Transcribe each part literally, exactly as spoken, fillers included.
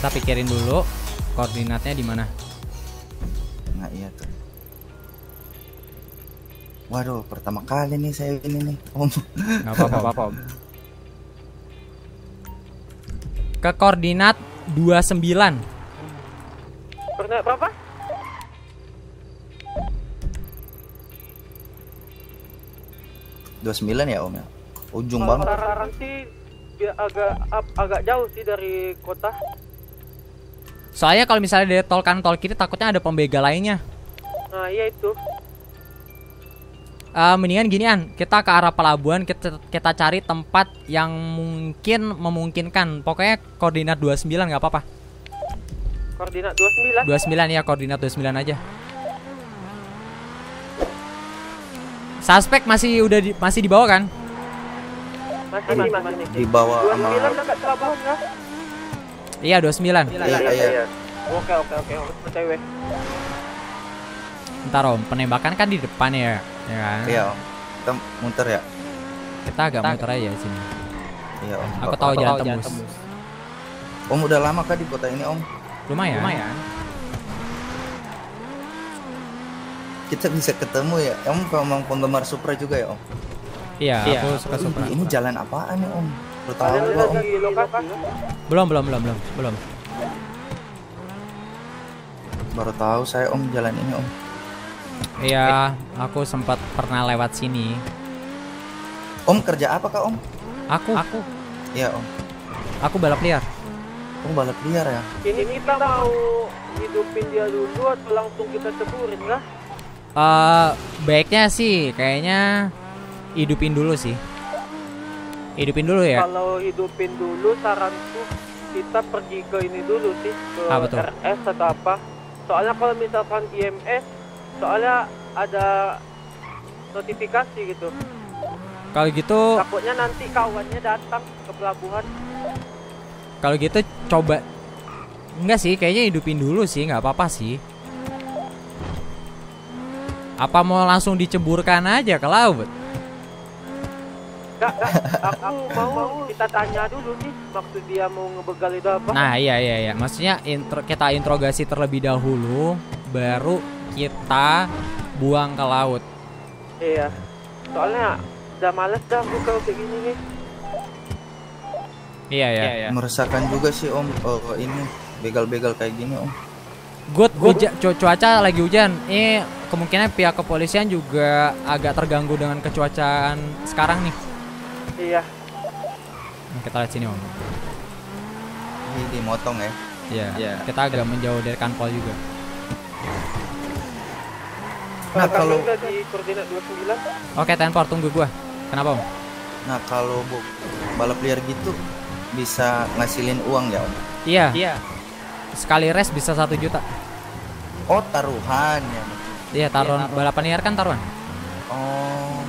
Kita pikirin dulu koordinatnya di mana. Nah iya tuh. Waduh, pertama kali nih saya ini nih, Om. Nggak apa-apa, Om. Ke koordinat dua puluh sembilan. Koordinat berapa? dua puluh sembilan ya, Om ya. Ujung Kalau banget. saran sih dia agak ap- agak jauh sih dari kota. Soalnya kalau misalnya dari tol kanan tol kiri takutnya ada pembegal lainnya. Nah iya itu. Uh, mendingan ginian, kita ke arah pelabuhan, kita kita cari tempat yang mungkin memungkinkan. Pokoknya koordinat dua puluh sembilan nggak apa-apa. Koordinat dua puluh sembilan. dua puluh sembilan ya, koordinat dua puluh sembilan aja. Suspek masih udah di, masih di bawah kan? Masih masih masih. Di bawah dua puluh sama sembilan dekat pelabuhan kah? Iya, dua puluh sembilan. Iya iya iya. Oke oke oke, percaya weh. Ntar Om, penembakan kan di depan ya, ya kan? Iya, Om. Kita muter ya. Kita agak kita muter aja di sini. Iya, Om. Aku tahu jalan tembus. tembus. Om udah lama kah di kota ini, Om? Lumayan. Lumayan. Kita bisa ketemu ya. Om memang penggemar Supra juga ya, Om? Iya, iya. aku suka Supra. Ini jalan apaan ya, Om? Lu tahu Ada gua, Om? lagi lokasi. Belum, belum, belum, belum, belum. Baru tahu saya, Om, jalan ini, Om. Iya, aku sempat pernah lewat sini. Om kerja apa kak, Om? Aku. Aku. Iya, Om. Aku balap liar. Om balap liar ya? Ini kita mau hidupin dia dulu atau langsung kita ceburin kah? Uh, baiknya sih kayaknya hidupin dulu sih. Hidupin dulu ya. Kalau hidupin dulu saranku kita pergi ke ini dulu sih, ke ah, betul. R S atau apa. Soalnya kalau misalkan I M S, soalnya ada notifikasi gitu. Kalau gitu takutnya nanti kawannya datang ke pelabuhan. Kalau gitu coba enggak sih, kayaknya hidupin dulu sih, nggak apa-apa sih. Apa mau langsung diceburkan aja ke laut? Enggak, enggak. Aku mau kita tanya dulu sih maksud dia mau ngebegal itu apa. Nah, iya iya iya. Maksudnya intro, kita interogasi terlebih dahulu, baru kita buang ke laut. Iya. Soalnya udah males dah aku kalau kayak gini nih. Iya ya. Iya, meresahkan juga sih, Om. Oh, ini begal-begal kayak gini, Om. Good, hujan, cu cuaca lagi hujan. Ini kemungkinan pihak kepolisian juga agak terganggu dengan kecuacaan sekarang nih. Iya. Nah, kita lihat sini, Om. Ini dimotong ya. Iya. Yeah. Kita agak menjauh dari kanpol juga. Nah, kalau di koordinat dua puluh sembilan. Oke, Tenpor, tunggu gua. Kenapa, Om? Nah, kalau bu balap liar gitu bisa ngasilin uang ya, Om? Iya. Iya. Sekali race bisa satu juta. Oh, taruhan ya. Iya, taruhan. Ya, balapan liar kan taruhan. Oh.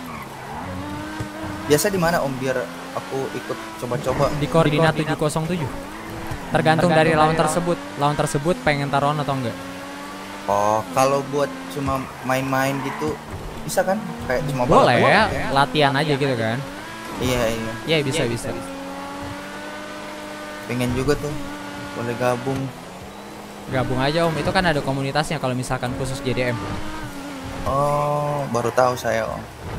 Biasa di mana, Om, biar aku ikut coba-coba? Di koordinat tujuh nol tujuh. Tergantung, Tergantung dari lawan tersebut. Lawan tersebut pengen taruhan atau enggak. Oh, kalau buat cuma main-main gitu bisa kan? Kayak cuma boleh ya, ya, latihan aja gitu kan. Iya, iya. Iya, bisa, bisa. bisa. Pengen juga tuh. Boleh gabung. Gabung aja, Om. Itu kan ada komunitasnya kalau misalkan khusus J D M. Oh, baru tahu saya, Om.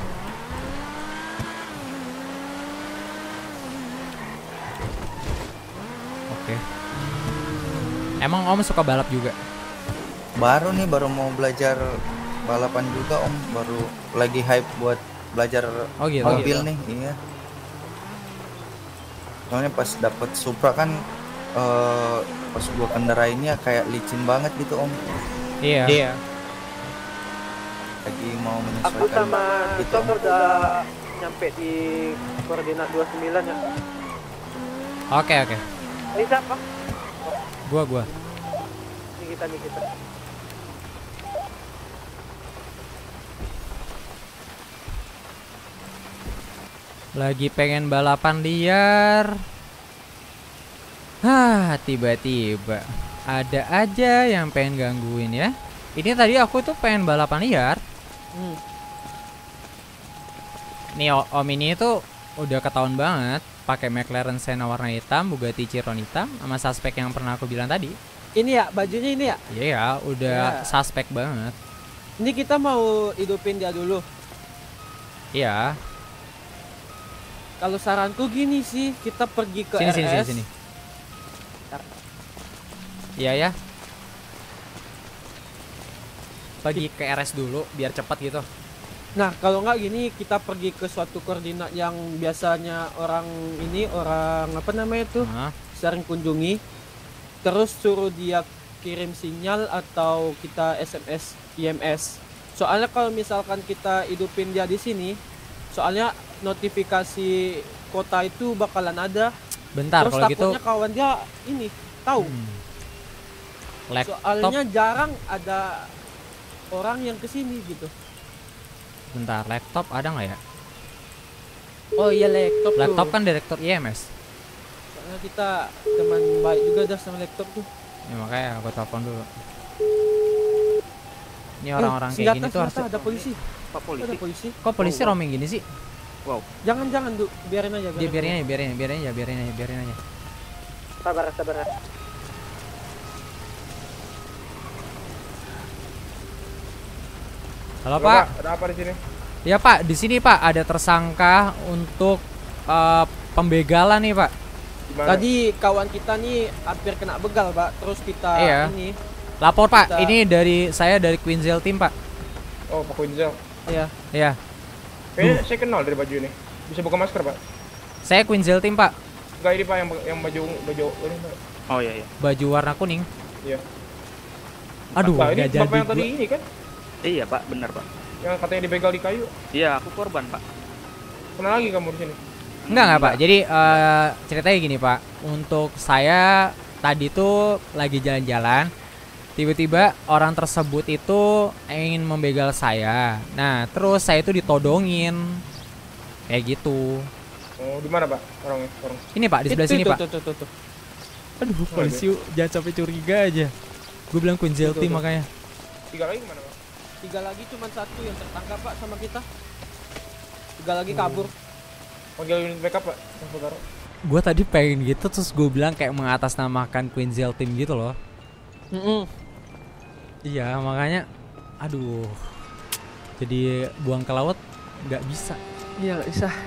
Oke. Emang Om suka balap juga? Baru nih, baru mau belajar balapan juga, Om. Baru lagi hype buat belajar oh, gitu, mobil gitu. nih, iya. Soalnya pas dapet Supra kan uh, pas gua kendarainnya kayak licin banget gitu, Om. Iya. Iya. Lagi mau menyesuaikan. Aku sama gitu, Tom udah nyampe di koordinat dua puluh sembilan ya. Oke, oke. Ini siapa? Gua, gua. Ini kita, nih kita. Lagi pengen balapan liar. Hah, tiba-tiba ada aja yang pengen gangguin ya. Ini tadi aku tuh pengen balapan liar. Hmm. Nih Om ini tuh udah ketahuan banget pakai McLaren Senna warna hitam, Bugatti Chiron hitam, sama suspek yang pernah aku bilang tadi. Ini ya bajunya ini ya. Iya ya, udah Ya. suspek banget. Ini kita mau hidupin dia dulu. Iya. Kalau saranku gini sih, kita pergi ke Sini R S. sini sini sini. Iya ya. Pergi ke R S dulu biar cepat gitu. Nah, kalau nggak gini, kita pergi ke suatu koordinat yang biasanya orang ini, orang apa namanya tuh, Nah, sering kunjungi. Terus suruh dia kirim sinyal atau kita S M S I M S. Soalnya kalau misalkan kita hidupin dia di sini, soalnya notifikasi kota itu bakalan ada. bentar Terus kalau gitu. takutnya kawan dia ini tahu. Hmm. Laptop. Soalnya jarang ada orang yang kesini gitu. Bentar, laptop ada nggak ya? Oh iya laptop tuh. Laptop kan direktur I M S. Soalnya kita teman baik juga dah sama laptop tuh. Ya makanya aku telepon dulu. Ini orang-orang Eh, kayak senjata, gini tuh harus. senjata, ada polisi. Pak polisi. Ada polisi. Kok polisi roaming gini sih? Jangan jangan Du, biarin aja. Dia biarin aja, biarin aja, biarin aja, biarin aja, biarin aja. Sabar, sabar. Halo Pak. Ada apa di sini? Ya Pak, di sini Pak ada tersangka untuk eh, pembegalan nih Pak. Gimana? Tadi kawan kita nih hampir kena begal, Pak. Terus kita Iya. ini Lapor Pak, Kita- ini dari saya dari Quinzel Team Pak. Oh, Pak Quinzel. ya. Iya, Kayaknya saya kenal dari baju ini. Bisa buka masker, Pak? saya Quinzel Team Pak. Enggak, ini Pak yang yang baju baju ini, Pak. Oh iya iya. Baju warna kuning. Iya. Aduh, Pak, ini nggak jadi. Bapak yang tadi gua- ini kan? Iya Pak, benar Pak. Yang katanya dibegal di kayu. Iya aku korban Pak. Pernah lagi kamu di sini? Enggak enggak Pak. Jadi eh, ceritanya gini Pak. Untuk saya tadi tuh lagi jalan-jalan. Tiba-tiba orang tersebut itu ingin membegal saya. Nah, terus saya itu ditodongin. Kayak gitu. Oh, di mana, Pak? Orangnya, orang. Ini Pak, di sebelah Itu, sini tuh, Pak. Tuh, tuh, tuh, tuh. Aduh, polisi jangan sampai curiga aja. Gue bilang Quinzel Tuh, Team tuh. makanya. Tiga lagi mana, Pak? Tiga lagi cuma satu yang tertangkap, Pak, sama kita. Tiga lagi kabur. Panggil unit backup, Pak. Yang Saudara. Gue tadi pengen gitu terus gue bilang kayak mengatasnamakan Quinzel Team gitu loh. Mm-mm. Iya, makanya aduh. Jadi buang ke laut nggak bisa. Iya, nggak bisa.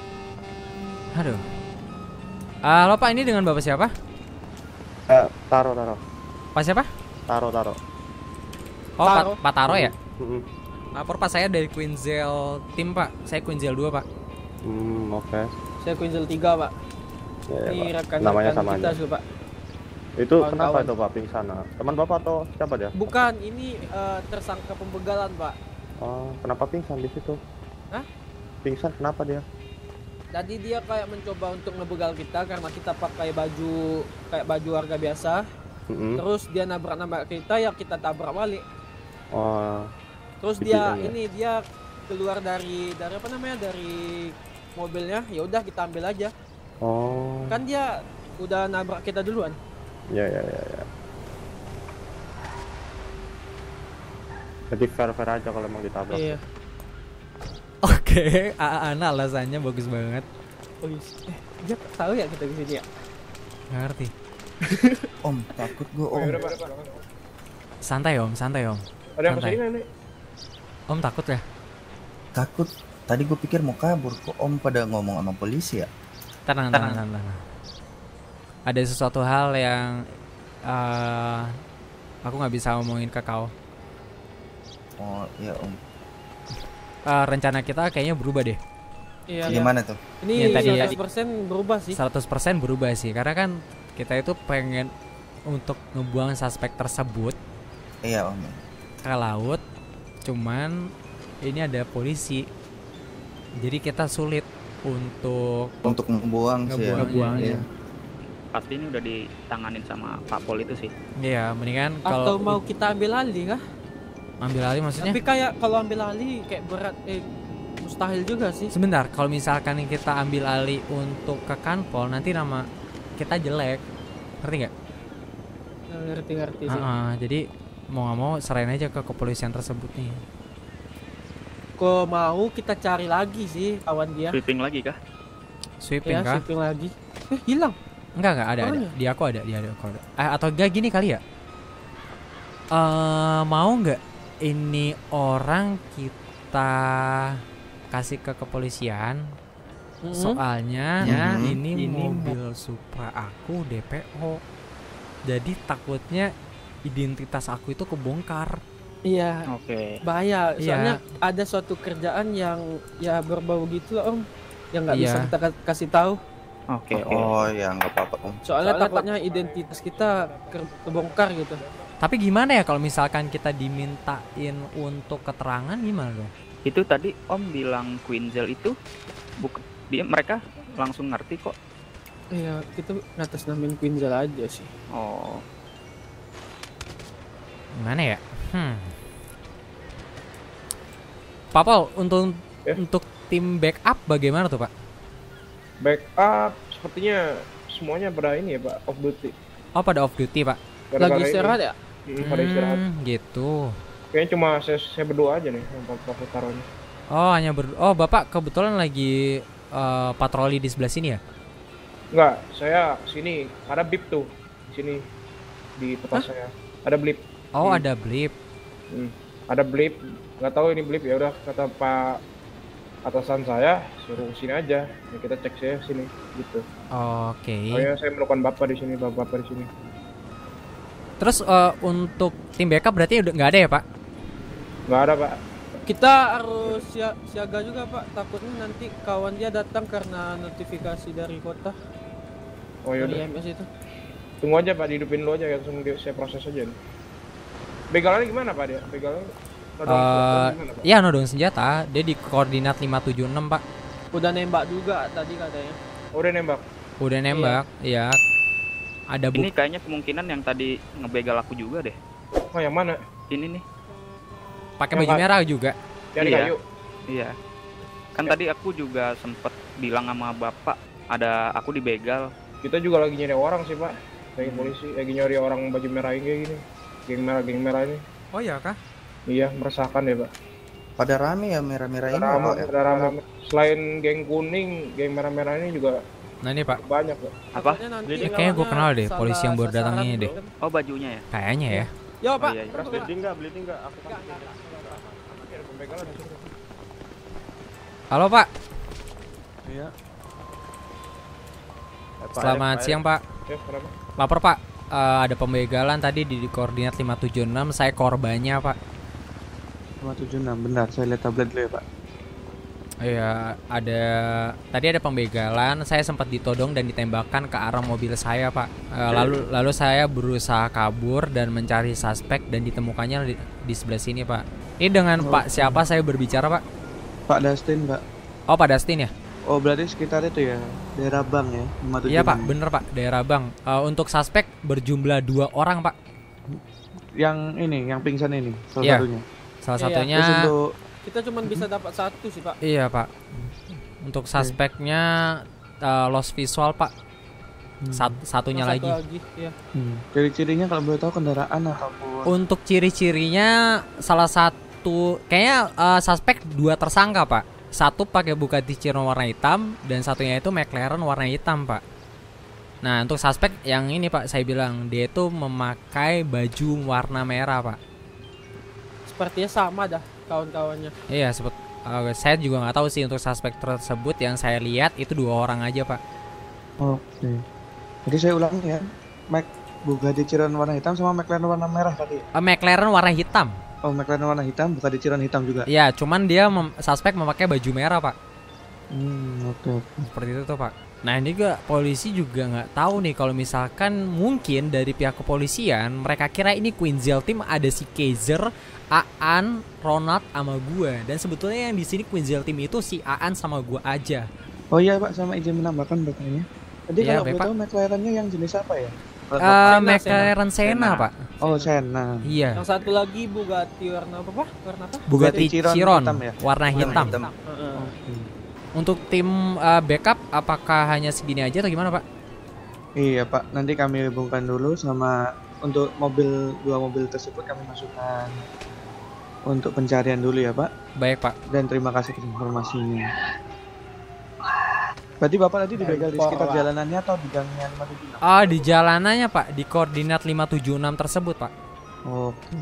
Aduh. Halo Pak, ini dengan Bapak siapa? Eh, taro taro Pak siapa? taro taro. Oh, Pak, Taro. Pak Taro ya? Hmm, Lapor Pak, saya dari Quinzel Team Pak. Saya Quinzel dua Pak. hmm, oke. Saya Quinzel tiga, Pak. Ya, ya, Ini Pak. rekan Namanya sama kita, aja. sih, Pak. Itu Kawan-kawan. kenapa itu Pak pingsan? Nah, teman Bapak atau siapa dia? Bukan, ini eh, tersangka pembegalan, Pak. Oh, kenapa pingsan di situ? Hah? Pingsan kenapa dia? Tadi dia kayak mencoba untuk ngebegal kita karena kita pakai baju kayak baju warga biasa. Mm-mm. Terus dia nabrak-nabrak kita, ya kita tabrak balik. Oh, Terus Gitu dia kan ya? ini dia keluar dari dari apa namanya dari mobilnya, ya udah kita ambil aja. oh. Kan dia udah nabrak kita duluan. Ya ya ya ya. Jadi fair-fair aja kalau emang ditabrak. Iya. Oke, A Ana alasannya bagus banget. Oh, iya. Eh, dia tahu ya kita di sini ya. Nggak ngerti. Om, takut gua Oh, om. ya udah, Pak. Pak. Santai Om, santai Om. Ada yang Santai. kesini nih. Om takut ya? Takut. Tadi gua pikir mau kabur, kok om pada ngomong sama polisi ya? Tenang, tenang, tenang, tenang. Ada sesuatu hal yang eh, aku nggak bisa ngomongin ke kau. Oh iya om. Eh, rencana kita kayaknya berubah deh. Iya. Gimana tuh? Ini Yang tadi ya. seratus persen berubah sih. seratus persen berubah sih. Karena kan kita itu pengen untuk ngebuang suspek tersebut Iya om. ke laut. Cuman ini ada polisi. Jadi kita sulit untuk Untuk ngebuang sih ya. ngebuang, ngebuangnya. Iya. Pasti ini udah ditanganin sama Pak Pol itu sih. Iya, mendingan Atau kalau mau kita ambil alih kah? ambil alih maksudnya. Tapi kayak kalau ambil alih kayak berat eh mustahil juga sih. Sebentar, kalau misalkan kita ambil alih untuk ke kanpol, nanti nama kita jelek, ngerti nggak? Ngerti-ngerti sih. Ah, ah, jadi mau nggak mau serahin aja ke kepolisian tersebut nih. Kok mau kita cari lagi sih kawan dia. Sweeping lagi kah? Sweeping Ya, kah? sweeping lagi. Eh, hilang. Enggak enggak ada ada. Orangnya? Di aku ada, di aku ada. Eh, atau enggak gini kali ya? Eh mau nggak ini orang kita kasih ke kepolisian? Mm-mm. Soalnya Mhm. ya ini, Ini mobil Supra aku D P O. Jadi takutnya identitas aku itu kebongkar. Iya, Oke. bahaya. Iya. Soalnya ada suatu kerjaan yang ya berbau gitu loh, Om. Yang nggak bisa Iya. kita ka- kasih tahu. Oke. Oke. Oh ya nggak apa-apa om. Soalnya, takutnya identitas kita ke- kebongkar gitu. Tapi gimana ya kalau misalkan kita dimintain untuk keterangan gimana dong? Itu tadi Om bilang Quinzel itu buk dia mereka langsung ngerti kok. Iya, kita ngatas namain Quinzel aja sih. Oh. Gimana ya? Hmm. Pak Pol, untuk Ya. untuk tim backup bagaimana tuh Pak? Backup sepertinya semuanya pada ini ya Pak, off duty. Oh pada off duty Pak? Gara-gara Lagi ini. istirahat ya? Mm, pada istirahat. Hmm, gitu. Kayaknya cuma saya, saya berdua aja nih yang pakai taruhnya. Oh hanya ber Oh Bapak kebetulan lagi eh, patroli di sebelah sini ya? Enggak, saya sini ada blip tuh di sini di tempat saya. Ada blip. Oh Hmm. ada blip. Hmm. Ada blip. Nggak tahu ini blip ya udah kata Pak atasan saya suruh sini aja. Ya, kita cek saya sini gitu. Oke. Soalnya saya melakukan bapak di sini, bapak-bapak di sini. Terus eh, untuk tim backup berarti udah nggak ada ya Pak? Nggak ada Pak. Kita harus sia- siaga juga, Pak. Takutnya nanti kawan dia datang karena notifikasi dari kota, Oh dari yaudah. I M S itu. Tunggu aja Pak, dihidupin dulu aja langsung di- saya proses aja nih. Begalannya gimana Pak dia? Begalannya nodong Eh, gimana Pak? Iya nodong senjata. Dia di koordinat lima tujuh enam Pak. Udah nembak juga tadi katanya. Oh, udah nembak. Udah nembak. Iya. Ada Ini bukti. kayaknya kemungkinan yang tadi ngebegal aku juga deh. Oh yang mana? Ini nih. Pakai yang baju ka- merah juga. Dari Iya. kayu. Iya. Kan tadi aku juga sempet bilang sama bapak ada aku dibegal. Kita juga lagi nyari orang sih Pak. Lagi Hmm. polisi, lagi nyari orang baju merah ini kayak gini. Geng merah, geng merah ini. Oh iya kah? Iya, meresahkan ya Pak. Pada rame ya merah-merah ini. Ada rame, Pak, ya? ada rame. Selain geng kuning, geng merah-merah ini juga Nah ini Pak. banyak Pak. Apa? Takutnya nanti Eh, kayaknya gua lawannya kenal deh, salah polisi yang baru datang sasaran ini deh. gitu. Oh bajunya ya. Kayaknya ya. Yo, Pak. Oh, iya, iya. Pak. Bleeding enggak? Bleeding enggak? Aku kan. Halo Pak. Iya. Selamat siang Pak. Ya, kenapa? Lapor Pak. Eh, ada pembegalan tadi di, di koordinat lima tujuh enam. Saya korbannya Pak. lima tujuh enam, benar. Saya lihat tablet dulu ya, Pak. Iya, ada tadi ada pembegalan. Saya sempat ditodong dan ditembakkan ke arah mobil saya, Pak. Eh, lalu lalu saya berusaha kabur dan mencari suspek dan ditemukannya di, di sebelah sini, Pak. Ini dengan Pak siapa saya berbicara, Pak? Pak Dustin, Pak. Oh, Pak Dustin ya? Oh, berarti sekitar itu ya, daerah Bang ya, lima tujuh enam. Iya, Pak. Bener, Pak. Daerah Bang. Eh, untuk suspek berjumlah dua orang, Pak. Yang ini, yang pingsan ini, salah Iya. satunya. Salah Iya, satunya. Terus untuk Kita cuma bisa dapat satu sih, Pak. Iya, Pak. Untuk suspeknya eh, lost visual, Pak. Sat- satunya Nah, lagi. satu lagi, ya. hmm, ciri-cirinya kalau boleh tahu kendaraan ataupun Untuk ciri-cirinya salah satu kayaknya eh, suspek dua tersangka, Pak. Satu pakai Bugatti Chiron warna hitam dan satunya itu McLaren warna hitam, Pak. Nah, untuk suspek yang ini, Pak, saya bilang dia itu memakai baju warna merah, Pak. Sepertinya sama dah kawan-kawannya. Iya, sebut eh, saya juga nggak tahu sih untuk suspek tersebut. Yang saya lihat itu dua orang aja, Pak. Oke. Jadi saya ulangi ya. Mac Bugatti Chiron warna hitam sama McLaren warna merah tadi. Eh, McLaren warna hitam. Oh, McLaren warna hitam, Bugatti Chiron hitam juga. Iya, cuman dia mem- suspek memakai baju merah, Pak. Hmm, oke oke. Seperti itu tuh, Pak. Nah, ini juga polisi juga nggak tahu nih kalau misalkan mungkin dari pihak kepolisian mereka kira ini Quinzel Team ada si Kaiser, Aan, Ronald sama gua, dan sebetulnya yang di sini Quinzel Team itu si Aan sama gua aja. Oh iya, Pak, sama izin menambahkan bertanya. Tadi Iya, kalau baik, boleh Pak. tahu McLaren-nya yang jenis apa ya? Eh, Senna, McLaren Senna, Senna. Pak. Oh, Senna. Iya. Yang satu lagi Bugatti warna apa, Pak? Warna apa? Bugatti Chiron Chiron hitam ya? warna Warna hitam. hitam. Heeh. Oke. Untuk tim eh, backup apakah hanya segini aja atau gimana, Pak? Iya, Pak. Nanti kami hubungkan dulu sama untuk mobil dua mobil tersebut kami masukkan untuk pencarian dulu ya, Pak. Baik, Pak. Dan terima kasih atas informasinya. Berarti Bapak tadi dibegal di sekitar jalanannya atau di gangnya lima tujuh enam? Ah, di jalanannya Pak, di koordinat lima tujuh enam tersebut Pak. Oke.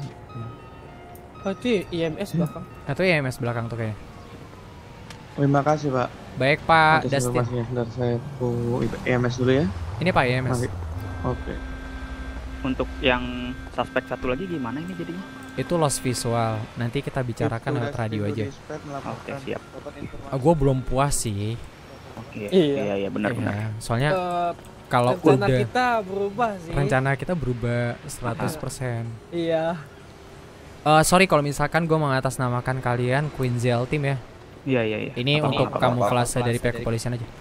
Oh, itu I M S belakang. Itu I M S belakang tuh kayaknya. Terima kasih Pak. Baik Pak Atas Dustin. informasinya. Bentar saya bu I M S dulu ya. Ini Pak I M S. Mari. Oke. Untuk yang suspek satu lagi gimana ini jadinya? Itu lost visual. Nanti kita bicarakan lewat radio aja. Oke, siap. Ah, gue belum puas sih. Oke. Iya. Iya, iya benar benar. Iya, soalnya Eh, kalau rencana udah kita berubah sih. rencana kita berubah seratus persen. Iya. Eh, sorry kalau misalkan gue mengatasnamakan kalian Quinzel Team ya. Iya, iya, iya. Ini Apa-apa, untuk apa-apa. kamuflase dari pihak kepolisian aja.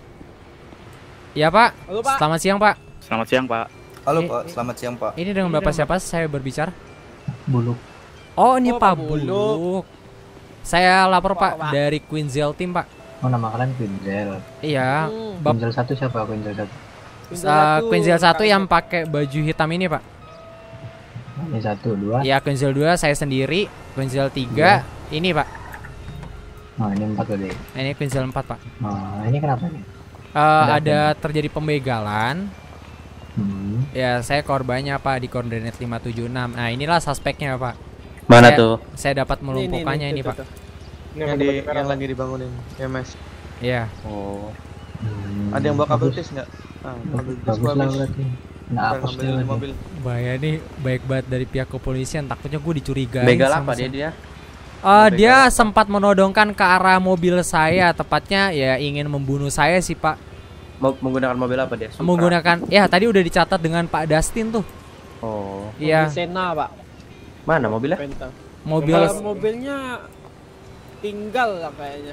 Iya Pak. Halo, Pak. Selamat siang Pak. Selamat siang, Pak. Halo Ini- Pak, selamat siang Pak. Ini dengan Bapak siapa saya berbicara? Buluk. Oh ini Oh, Pak Pak Buluk. Buluk. Saya lapor Pak, Pak Pak. dari Quinzel Team Pak. Oh, nama kalian Quinzel. Iya. Hmm. Bap- Quinzel satu siapa? Quinzel satu. Uh, Quinzel satu yang pakai baju hitam ini Pak. Ini satu, dua. Iya Quinzel dua saya sendiri. Quinzel tiga ini Pak. Oh, ini empat tadi. Nah, ini Quinzel empat Pak. Oh, ini kenapa nih? Uh, Ada ada terjadi pembegalan. Hmm. Ya saya korbannya Pak di koordinat lima tujuh enam. Nah inilah suspeknya Pak. Mana Saya- tuh? Saya dapat melumpuhkannya ini, tuh, Pak. tuh, tuh. Ini Yang yang di baju merah, yang Pak. lagi dibangunin I M S. Iya. Oh. Hmm, Ada yang bawa kabel bagus. tis nggak? Ah, kabel tis Bagus gua lah habis. berarti. Nah, Kita hapus ngambil dia di lagi. mobil. Bahaya nih, baik banget dari pihak kepolisian. Takutnya gue dicurigai. Begal sama apa si- dia dia? Eh, Begal dia apa? sempat menodongkan ke arah mobil saya, tepatnya ya ingin membunuh saya sih Pak. Mau menggunakan mobil apa dia? Supra? Menggunakan, ya tadi udah dicatat dengan Pak Dustin tuh. Oh. Iya, Mobil Sena, Pak. Mana mobilnya? Penta. mobil. Kalau mobilnya tinggal lah kayaknya.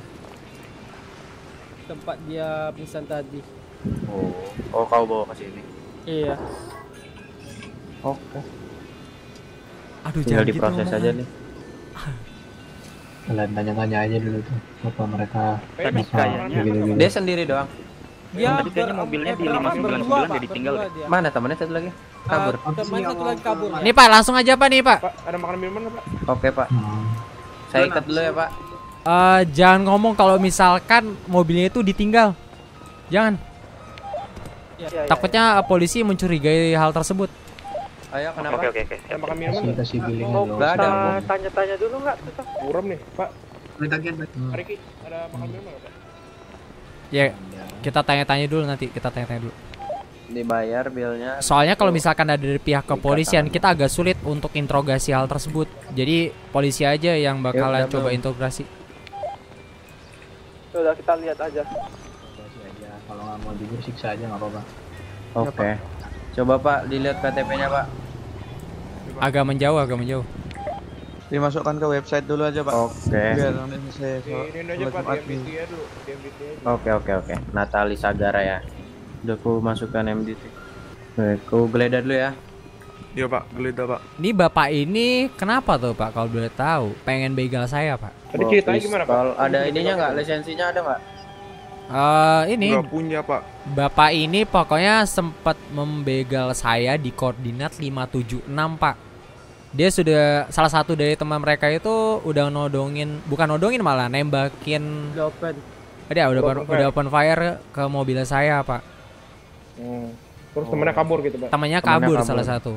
Tempat dia pingsan tadi. Oh. Oh, kau bawa ke sini. Iya. Oke. Aduh, Tinggal jangan diproses gitu aja ngomong. nih. Kalian tanya-tanya aja dulu tuh. Apa mereka Tadi bisa kayaknya begini-begini. Dia sendiri doang. Dia Tadi kayaknya mobilnya di berapa? lima sembilan sembilan Berdua, dia Pak, ditinggal berdua deh. dia. Mana temannya satu lagi? Kabur. Ah, teman satu lagi kabur. Nih Pak, langsung aja Pak nih Pak. Pak, ada makanan minuman nggak, Pak? Oke, Pak. Hmm. Saya ikat dulu ya, Pak. Eh, jangan ngomong kalau misalkan mobilnya itu ditinggal. Jangan. Iya, Iya, iya, Takutnya eh, polisi mencurigai hal tersebut. Ayo, kenapa? Oke, oke, oke. Ada makan minuman Kasih nggak? kasih billing Mau dulu. Nggak ada. kita tanya-tanya dulu nggak? Susah. Buram nih, Pak. Hmm. Riki, ada makan minuman nggak, Pak? Ya, kita tanya-tanya dulu nanti. Kita tanya-tanya dulu. Dibayar bilnya. Soalnya kalau misalkan ada dari pihak kepolisian, kita agak sulit untuk interogasi hal tersebut. Jadi polisi aja yang bakalan udah, coba belum. interogasi. Sudah kita lihat aja. Kasih aja. Kalau nggak mau jujur siksa aja nggak apa-apa. Oke. Coba, Pak, dilihat K T P-nya, Pak. Agak menjauh, agak menjauh. Dimasukkan ke website dulu aja Pak. Oke. Biar nanti saya Di ini aja, Pak, di M B T ya dulu. Di M B T aja. Oke, oke, oke. Natali Sagara ya. Udah ku masukkan M D T. Oke, ku geledah dulu ya. Iya, Pak, geledah, Pak. Ini bapak ini kenapa tuh Pak kalau boleh tahu? Pengen begal saya Pak. Tadi ceritanya gimana, Pak? Kalau ada ininya nggak? Lisensinya ada nggak? Eh ini Nggak punya, Pak. bapak ini pokoknya sempat membegal saya di koordinat lima tujuh enam Pak. Dia sudah salah satu dari teman mereka itu udah nodongin, bukan nodongin malah nembakin. Udah open. Dia udah Udah open, open udah open fire ke mobil saya Pak. Hmm. Terus temennya kabur gitu, Pak. Temannya Temannya kabur, kabur. salah satu.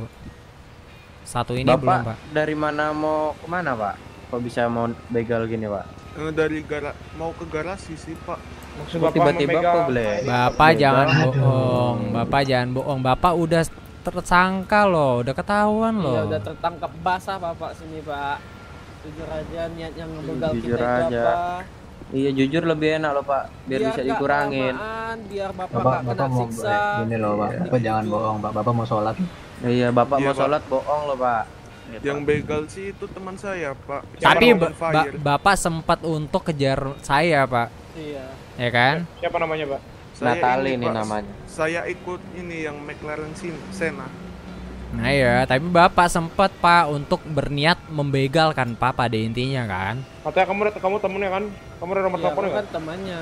Satu ini Bapak belum Pak. dari mana mau kemana, Pak? Kok bisa mau begal gini, Pak? Eh, dari gara mau ke garasi sih, Pak. Maksud Kok Bapak tiba-tiba memegang- kok boleh? Bapak Begal. jangan Aduh. bohong. Bapak jangan bohong. Bapak udah tersangka loh, udah ketahuan Iya, loh. udah tertangkap basah Bapak sini, Pak. Jujur aja niat yang ngebegal Jujur kita itu aja. apa? Iya, jujur lebih enak loh, Pak. Biar, bisa nggak dikurangin. kelamaan, biar Bapak Bapak, nggak kena bapak mau siksa. gini loh, Pak. Bapak jangan bohong, Pak. Bapak mau sholat. Iya, Bapak Iya, mau Pak. sholat bohong loh, Pak. Yang begal sih itu teman saya, Pak. Tapi Yang ba- on ba- fire. Bapak sempat untuk kejar saya, Pak. Iya. Ya kan? Siapa namanya, Pak? Saya Natali ini, nih Pak, namanya. Saya ikut ini yang McLaren Sin- Senna. Nah ya, tapi Bapak sempat Pak untuk berniat membegal kan Pak pada intinya kan. Katanya kamu kamu temennya kan? Kamu ada nomor Iya, teleponnya kan kan? temannya.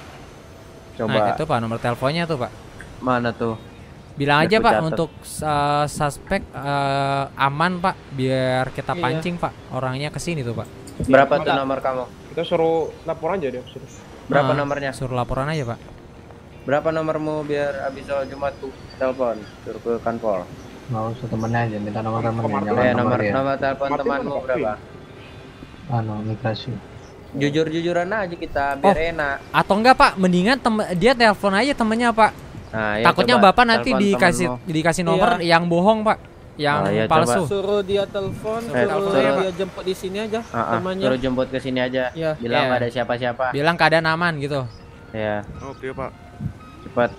Coba Nah itu Pak nomor teleponnya tuh Pak. mana tuh? Bilang Udah aja ku Pak catat. untuk uh, suspek uh, aman Pak, biar kita Iya. pancing Pak orangnya ke sini tuh Pak. Berapa tuh Enggak. nomor kamu? Kita suruh lapor aja dia, suruh. Berapa Nah, nomornya? Suruh laporan aja Pak. Berapa nomormu biar abis soal Jumat tuh telepon suruh ke kantor. Mau usah temennya aja, minta nomor temennya, Eh, jangan nomor nomor dia. nomor telepon Martin temanmu kan berapa? Anu, migrasi. Jujur-jujuran aja kita biar Oh. enak. Atau enggak Pak, mendingan tem dia telepon aja temennya Pak. Nah, ya Takutnya coba Bapak nanti telepon dikasih temenmu. dikasih nomor yang bohong Pak, yang Oh, iya, palsu. Suruh dia telepon, Eh, suruh suruh- dia jemput di sini aja Ah, ah, temannya. suruh jemput ke sini aja. Iya. Bilang Iya. nggak ada siapa-siapa. Bilang keadaan aman gitu. Ya, Oke pak. cepat.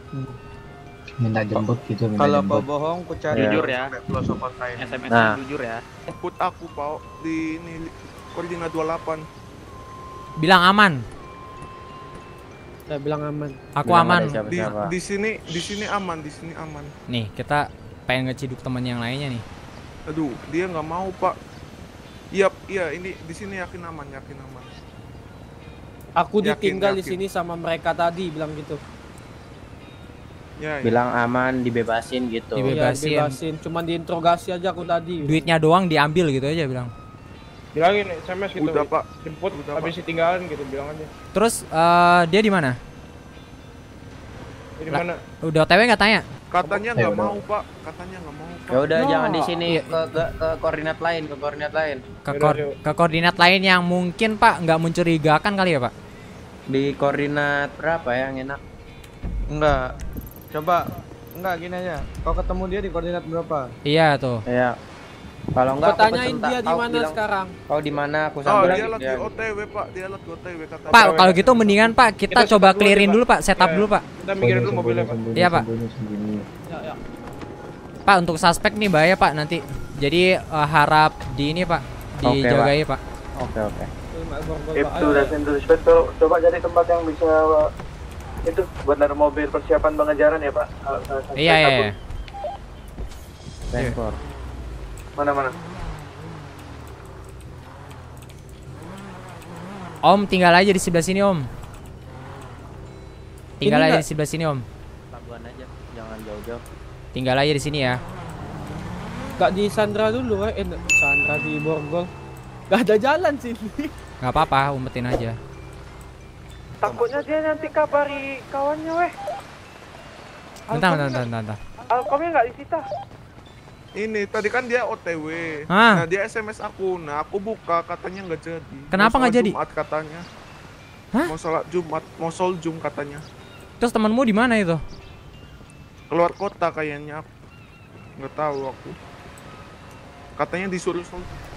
Minta jemput gitu, minta Kalau jemput. kau bohong, ku cari Jujur ya. sampai pelosok kota ini. S M S Nah. jujur ya. Put aku pak di ini koordinat dua puluh delapan. Bilang aman. Saya bilang aman. Aku Bilang aman. nggak ada Di siapa-siapa. di sini di sini aman, di sini aman. Nih, kita pengen ngeciduk temen yang lainnya nih. Aduh, dia nggak mau pak. Iya, iya ini di sini yakin aman, yakin aman. Aku Yakin, ditinggal di yakin. sini sama mereka tadi, bilang gitu. Ya, ya. Bilang aman, dibebasin gitu. Dibe- Iya, Bebasin. bebasin. Cuman diinterogasi aja aku tadi. Duitnya doang diambil gitu aja bilang. Bilangin S M S gitu. Udah pak. Jemput Udah, habis ditinggalin gitu bilang aja. Terus eh, dia di mana? Ini Lah. mana? Udah O T W nggak tanya? Katanya Eh, nggak udah. mau pak, katanya nggak mau pak. Ya udah No. jangan di sini Iya. ke, ke ke koordinat lain, ke koordinat lain. Ke, Yaudah, koor- yuk. ke koordinat lain yang mungkin Pak nggak mencurigakan kali ya Pak? Di koordinat berapa ya yang enak? Enggak. Coba enggak gini aja. Kau ketemu dia di koordinat berapa? Iya tuh. Ya. Kalau enggak Kau aku tanyain pesen tak- dia di kau mana bilang, sekarang. Kau di mana aku Oh, samperin dia lagi dia. O T W pak, dia lagi O T W katanya. Pak, kalau gitu mendingan Pak kita, Kita coba setup dulu clearin aja, dulu Pak, setup Iya. dulu Pak. Kita mikirin dulu mobilnya pak. Iya, Pak. Sembunyi, sembunyi. Ya, ya. Pak untuk suspek nih bahaya Pak nanti. Jadi eh, harap di ini Pak, Oke, dijagai Pak. Oke oke. Terima kasih, Pak. Itu Ayo, udah ayo. sentuh inspektor, coba cari tempat yang bisa itu buat naruh mobil persiapan pengejaran ya pak. Uh, uh, Iya iya. iya. Transport. Mana mana. Om tinggal aja di sebelah sini Om. Tinggal Ini aja nggak- di sebelah sini Om. Pelabuhan aja, jangan jauh-jauh. Tinggal aja di sini ya. Gak di Sandra dulu eh, eh Sandra di Borgol. Gak ada jalan sini. Nggak apa-apa, umpetin aja. Takutnya dia nanti kabari kawannya weh. Bentar, bentar, bentar, bentar, bentar. Alkomnya nggak disita. Ini tadi kan dia O T W. Hah? Nah dia S M S aku, nah aku buka katanya nggak jadi. Kenapa Mau nggak sholat jadi? Jumat katanya. Hah? Mau sholat Jumat, mau sol Jum katanya. Terus temanmu di mana itu? Keluar kota kayaknya. Nggak tahu aku. Katanya disuruh sol.